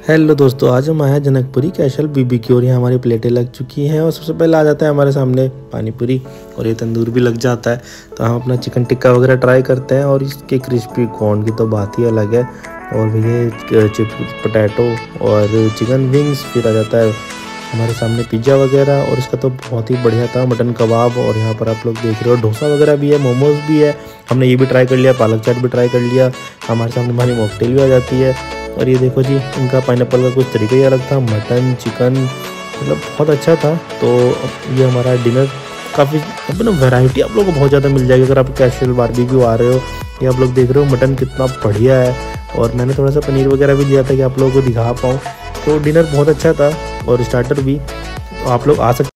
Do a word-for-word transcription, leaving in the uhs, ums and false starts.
Hello दोस्तों, आज हम आए हैं जनकपुरी कैशल बीबीक्यू और यहाँ हमारी प्लेटें लग चुकी हैं। और सबसे पहले आ जाता है हमारे सामने पानी पूरी और ये तंदूर भी लग जाता है। तो हम अपना चिकन टिक्का वगैरह ट्राई करते हैं और इसके क्रिस्पी कॉर्न की तो बात ही अलग है। और भैया चिप्स पोटैटो और चिकन विंग्स, फिर आ जाता है हमारे सामने पिज़्ज़ा वगैरह और इसका तो बहुत ही बढ़िया था मटन कबाब। और यहाँ पर आप लोग देख रहे हो डोसा वगैरह भी है, मोमोज भी है, हमने ये भी ट्राई कर लिया, पालक चाट भी ट्राई कर लिया। हमारे सामने हमारी मॉकटेल भी आ जाती है। और ये देखो जी, इनका पाइनएप्पल का कुछ तरीका ही अलग था, मटन चिकन मतलब बहुत अच्छा था। तो ये हमारा डिनर काफ़ी अब ना वैरायटी आप लोगों को बहुत ज़्यादा मिल जाएगी अगर आप कैशल बारबेक्यू आ रहे हो। ये आप लोग देख रहे हो मटन कितना बढ़िया है और मैंने थोड़ा सा पनीर वगैरह भी दिया था कि आप लोगों को दिखा पाऊँ। तो डिनर बहुत अच्छा था और स्टार्टर भी, तो आप लोग आ सकते